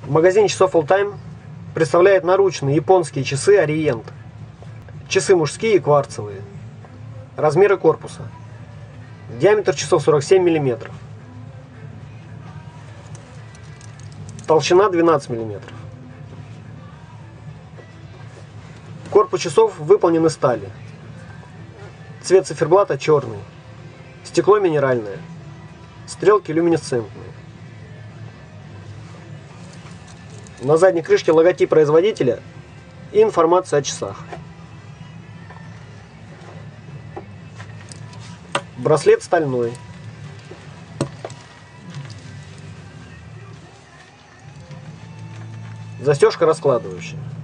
Магазин часов All Time представляет наручные японские часы Orient. Часы мужские, кварцевые. Размеры корпуса. Диаметр часов 47 мм. Толщина 12 мм. Корпус часов выполнен из стали. Цвет циферблата черный. Стекло минеральное. Стрелки люминесцентные. На задней крышке логотип производителя и информация о часах. Браслет стальной. Застежка раскладывающая.